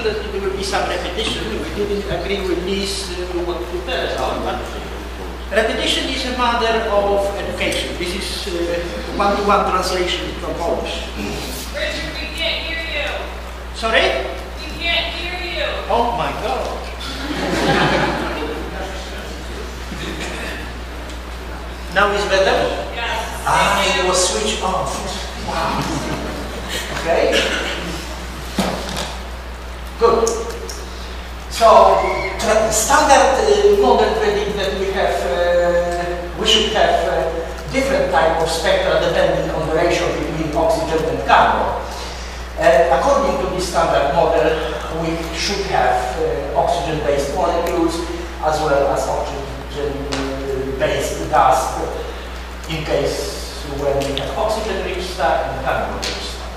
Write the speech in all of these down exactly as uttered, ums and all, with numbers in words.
that there will be some repetition. We didn't agree with this, uh, what to tell us out, but repetition is a matter of education. This is uh, one-to-one translation from Polish. Richard, we can't hear you. Sorry? We can't hear you. Oh my God. Now is better? Yes. Ah, it was switched off. Wow. Okay. Good. So, standard uh, model predict that we have, uh, we should have uh, different type of spectra depending on the ratio between oxygen and carbon. And according to this standard model, we should have uh, oxygen-based molecules as well as oxygen-based dust in case when we have oxygen-rich star and carbon-rich star.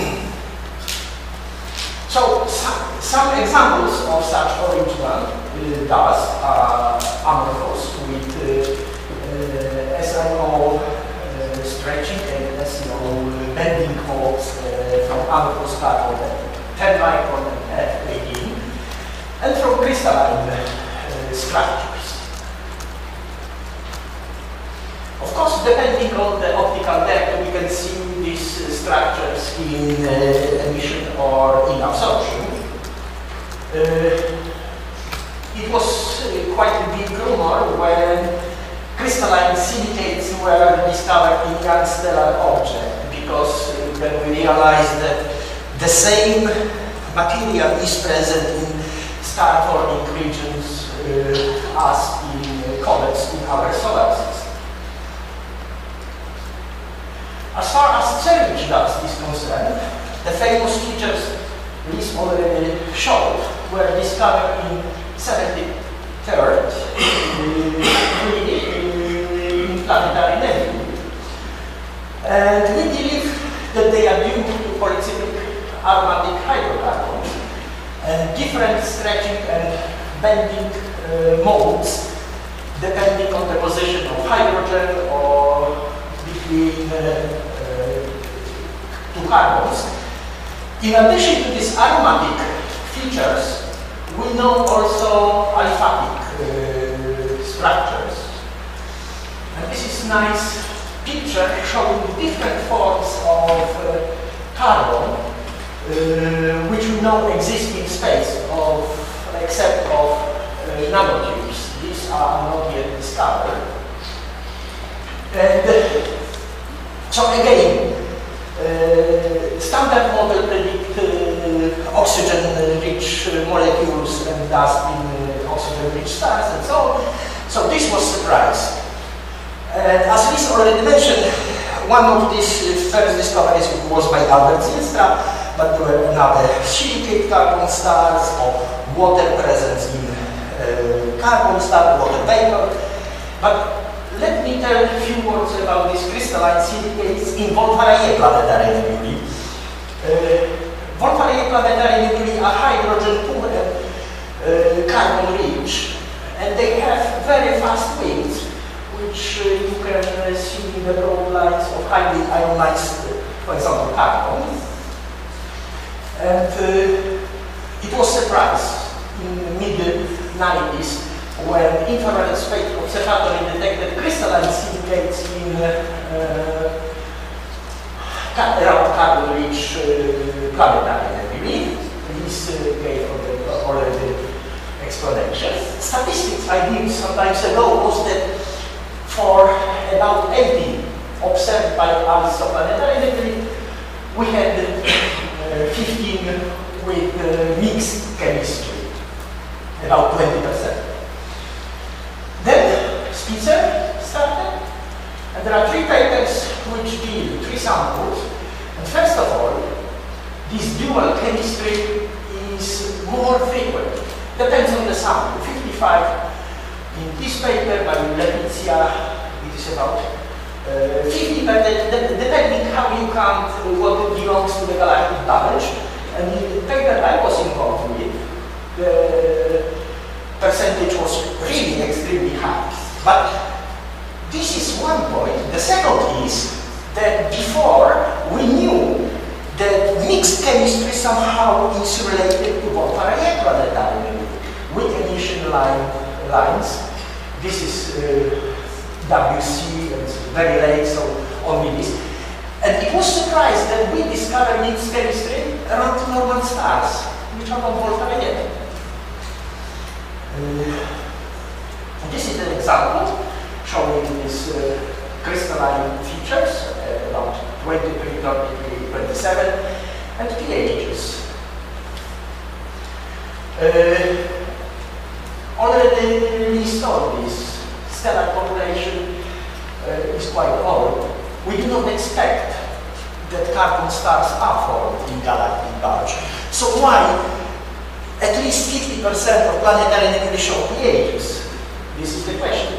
So, some, some examples of such original uh, dust are amorphous with uh, uh, S I O uh, stretching and S I O bending modes uh, from amorphous carbon ten micron and F eighteen, and from crystalline uh, structures. Of course, depending on the optical depth, we can see these uh, structures in uh, emission or in absorption. Uh, it was uh, quite a big rumor when crystalline silicates were discovered in young stellar object, because uh, when we realized that the same material is present in star-forming regions uh, as in uh, comets in our solar system. As far as Cherenkov dust is concerned, the famous features Liz already showed were discovered in seventy-third uh, in planetary nebulae. And we believe that they are due to polycyclic aromatic hydrocarbons and different stretching and bending uh, modes depending on the position of hydrogen or between uh, uh, two carbons. In addition to these aromatic features, we know also aliphatic uh, structures. And this is a nice picture showing different forms of uh, carbon uh, which we know exist in space, of, except of uh, nanotubes. These are not yet discovered. And uh, so again, uh, standard model predict uh, oxygen-rich uh, molecules and dust in uh, oxygen-rich stars and so on. So this was a surprise. And as Liz already mentioned, one of these uh, first discoveries was by Albert Zylstra, but there were another silicate carbon stars or water presence in uh, carbon star, water vapor. But let me tell a few words about these crystalline silicates in Wolf-Rayet planetary nebulae. Uh, Wolf-Rayet planetary nebulae are hydrogen poor and uh, carbon rich, and they have very fast winds, which uh, you can uh, see in the broad lines of highly ionized, uh, for example, carbon. And uh, it was a surprise in the mid nineties when infrared spectrum observatory detected crystalline silicates in uh, uh, around carbon-rich uh, planetary nebulae. This uh, gave already explanation. Statistics I did some time ago was that for about eighty observed by exoplanetary nebulae, we had uh, fifteen with uh, mixed chemistry, about twenty percent. Then Spitzer started, and there are three papers which deal, three samples. And first of all, this dual chemistry is more frequent, depends on the sample. fifty-five in this paper by Lepizia, it is about uh, fifty, but depending how you count uh, what belongs to the galactic bulge. And in the paper I was involved with, the percentage was really extremely high. But this is one point. The second is that before we knew that mixed chemistry somehow is related to called Faraday planetary nebulae with emission line, lines. This is uh, W C, and it's very late, so only this. And it was surprised that we discovered its chemistry around normal stars, which are not volatile yet. Uh, this is an example showing these uh, crystalline features, uh, about twenty-three, thirty-three, twenty-seven, and pHs. Uh, already restored this stellar population uh, is quite old. We do not expect that carbon stars are formed in galactic bulge. So why at least fifty percent of planetary nebulae show pHs? This is the question.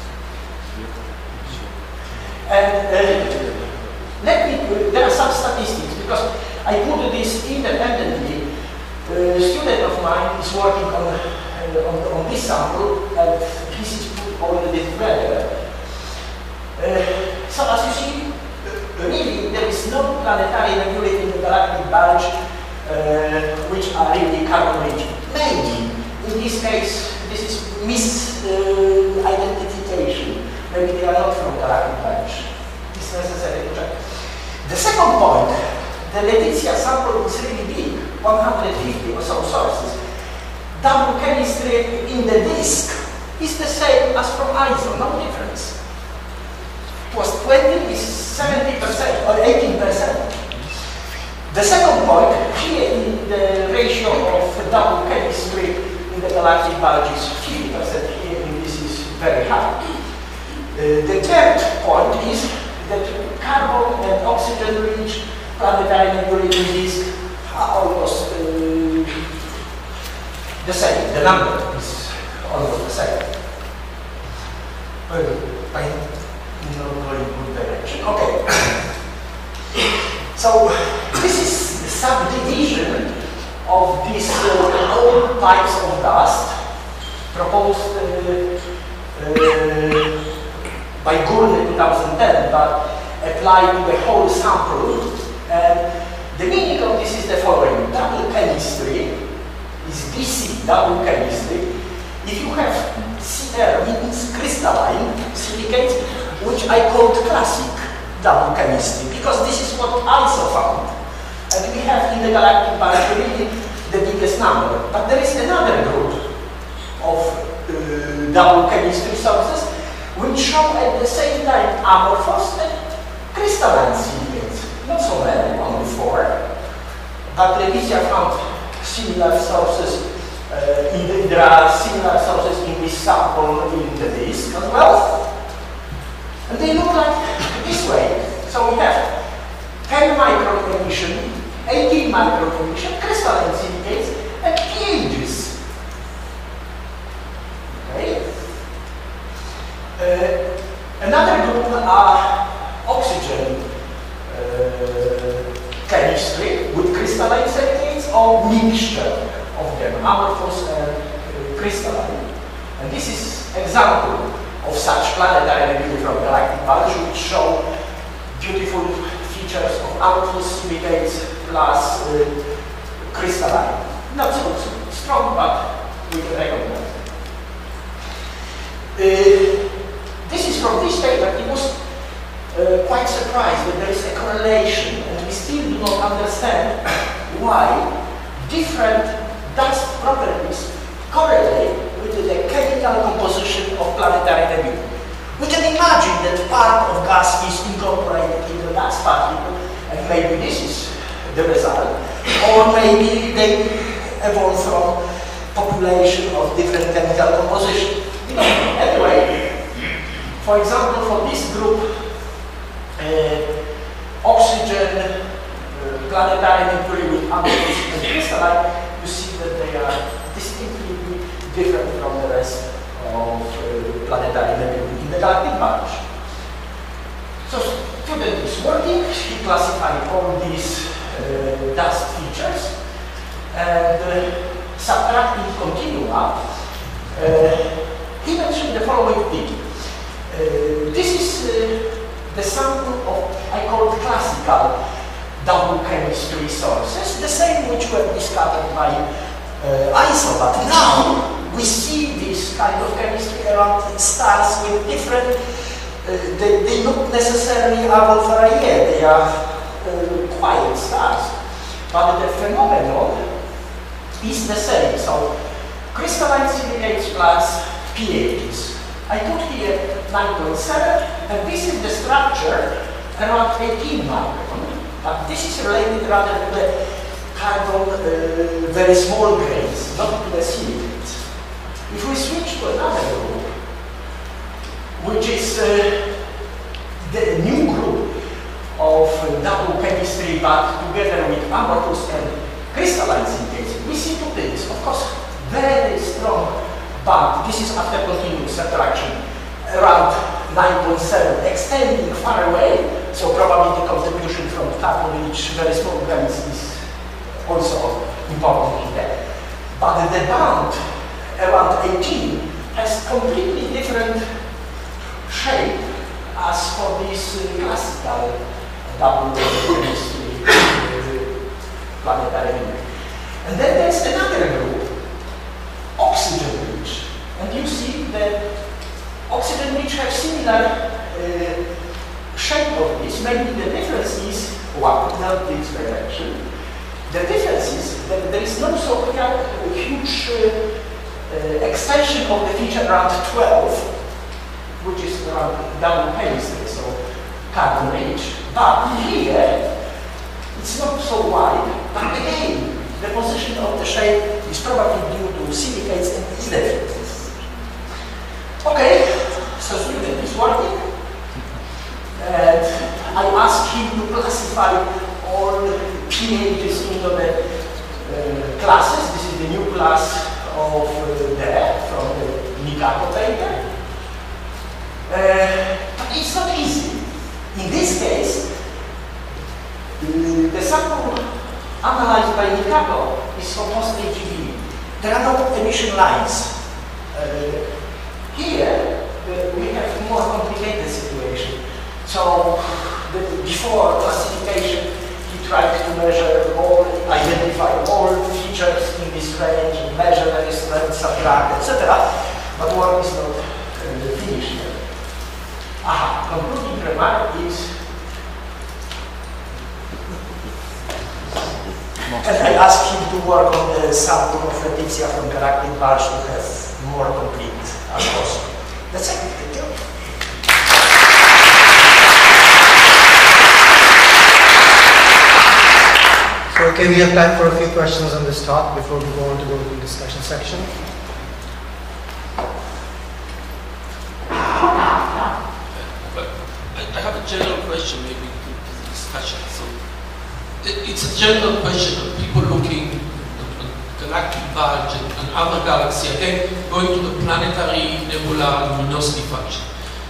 And uh, let me, uh, there are some statistics, because I put this independently. A student of mine is working on, uh, on, on this sample, and this is put already together. Uh, so as you see, uh, really there is no planetary nebulae in the galactic bulge uh, which are really carbon-rich. Maybe, in this case, this is misidentification. Uh, Maybe they are not from galactic bulge. It's necessary to check. The second point, the Letizia sample is really big, one hundred fifty or so sources. Double chemistry in the disk is the same as from I S O, no difference. It was twenty, is seventy percent or eighteen percent. The second point, here in the ratio of double chemistry in the galactic bulge is fifty percent, here in this is very high. Uh, the third point is that carbon and oxygen-rich planetary nebulae in disk are almost uh, the same. The number is almost the same. Uh, I'm not going in good direction. Okay. So this is the subdivision of these uh, old types of dust proposed uh, uh, by Gurney in two thousand ten, but applied to the whole sample. And the meaning of this is the following. Double chemistry is D C, double chemistry. If you have C R, means crystalline silicates, which I called classic double chemistry, because this is what I S O found. And we have in the galactic bulge really the biggest number. But there is another group of uh, double chemistry sources which show at the same time amorphous and crystalline silicates. Not so many, only four. But Letizia found similar sources, uh, in the, there are similar sources in this sample in the disk as well. And they look like this way. So we have ten micron emission, eighteen micron emission, crystalline silicates, and pHs. Okay. Uh, another group are oxygen uh, chemistry with crystalline silicates or mixture of them, amorphous and uh, crystalline. And this is example of such planetary nebulae from galactic bulge, which show beautiful features of amorphous silicates plus uh, crystalline. Not so strong, but we can recognize. Uh, this is from this paper. It was uh, quite surprised that there is a correlation, and we still do not understand why different dust properties correlate with the chemical composition of planetary nebulae. We can imagine that part of gas is incorporated in the dust particle, and maybe this is the result. Or maybe they evolve from population of different chemical composition. Anyway, for example, for this group, uh, oxygen uh, planetary nebulae with amorphous and crystalline, you see that they are distinctly different from the rest of uh, planetary nebulae in the galactic bulge. So, student is working, he classified all these uh, dust features, and uh, subtracting continua, uh, he mentioned the following thing. Uh, this is uh, the sample of, I call it classical double chemistry sources, the same which were discovered by uh, I S O. But now we see this kind of chemistry around stars with different, uh, they, they not necessarily are Wolf-Rayet, they are uh, quiet stars. But the phenomenon is the same. So crystalline silicates plus pHs. I put here nine point seven, and this is the structure around eighteen micron. But this is related rather to the carbon uh, very small grains, not to the silicates. If we switch to another group, which is uh, the new group of uh, double chemistry, but together with amorphous and crystalline silicates, we see two things. Of course, very strong bond. This is after continuous subtraction, around nine point seven, extending far away. So probably the contribution from carbon-rich very small grains is also important here. But the bond around eighteen has completely different shape as for this uh, classical double chemistry planetary ring. And then there's another group, oxygen-rich. And you see that oxygen-rich have similar uh, shape of this. Maybe the difference is, well, not this direction. The difference is that there is no so huge uh, uh, extension of the feature around twelve, which is around double chemistry, so carbon-rich. But here, it's not so wide, but again, the position of the shape is probably due to silicates and ineffectiveness. Okay, so student is working. And I asked him to classify all pHs into the uh, classes. This is the new class of uh, there from the Nikako paper. Uh, but it's not easy. In this case, uh, the sample analyzed by Nikako is for post-A G B. There are no emission lines. Uh, here, uh, we have a more complicated situation. So, the, before classification, he tried to measure all, identify all features in this range, measure the strength, subtract, et cetera. But work is not uh, finished yet. Aha, concluding remark is, and I asked him to work on the sample of Leticia from galactic bulge to have more complete as possible. That's it. Thank you. So, okay, we have time for a few questions on this talk before we go on to go to the discussion section. But I have a general question, maybe to the discussion. So, it's a general question of people looking at galactic bulge and, and other galaxies. Again, going to the planetary nebula luminosity function.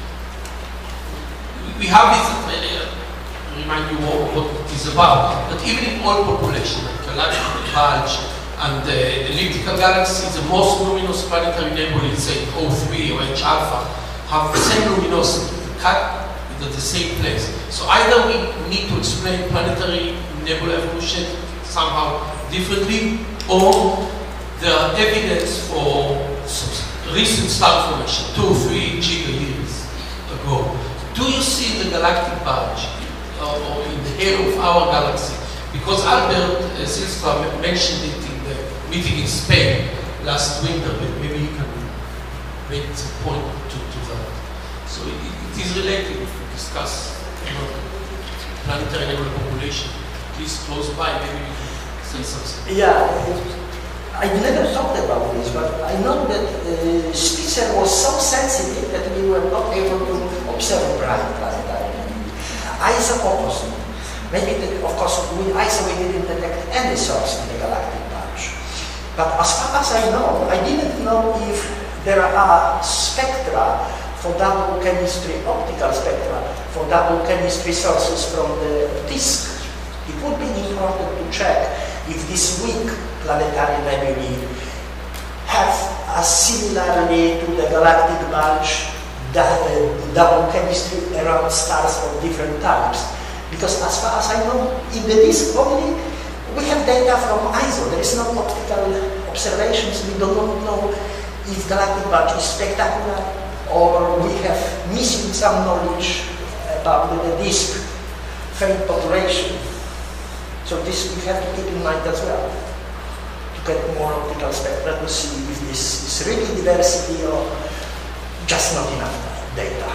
We have this. Uh, remind you what, what it is about. But even in all population, like galactic bulge and the elliptical galaxies, the most luminous planetary nebulae, say O three or H alpha, have the same luminosity, cut at the same place. So either we need to explain planetary nebula evolution somehow differently, or there are evidence for recent star formation, two or three giga years ago. Do you see the galactic bulge or in the halo of our galaxy? Because Albert uh, Silstra mentioned it in the meeting in Spain last winter, but maybe you can make some point to, to that. So it, it is related if we discuss you know, planetary nebula population. Please close by, maybe you can say something. Yeah, I never thought about this, but I know that uh, Spitzer was so sensitive that we were not able to observe bright planetary. I S O opposite. Maybe, the, of course, with I S O we didn't detect any source in the galactic bulge. But as far as I know, I didn't know if there are spectra for double chemistry, optical spectra, for double chemistry sources from the disk. It would be important to check if this weak planetary nebulae have a similarity to the galactic bulge double chemistry around stars of different types. Because as far as I know, in the disk only, we have data from I S O. There is no optical observations. We do not know if galactic bulge is spectacular or we have missing some knowledge about the disk faint population. So this we have to keep in mind as well, to get more optical spectra to see if this is really diversity or just not enough data.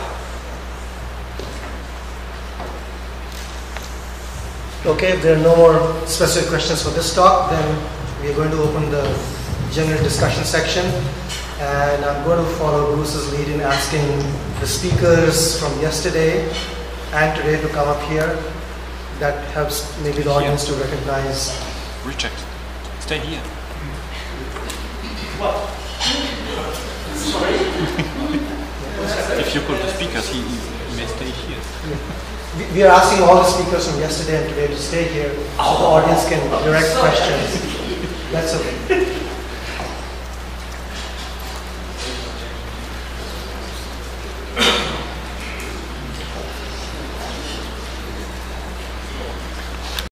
Okay, if there are no more specific questions for this talk, then we are going to open the general discussion section. And I'm going to follow Bruce's lead in asking the speakers from yesterday and today to come up here. That helps maybe the audience to recognize. Richard, stay here. What? Sorry? If you call the speakers, he, he may stay here. We, we are asking all the speakers from yesterday and today to stay here so the audience can direct questions. That's okay.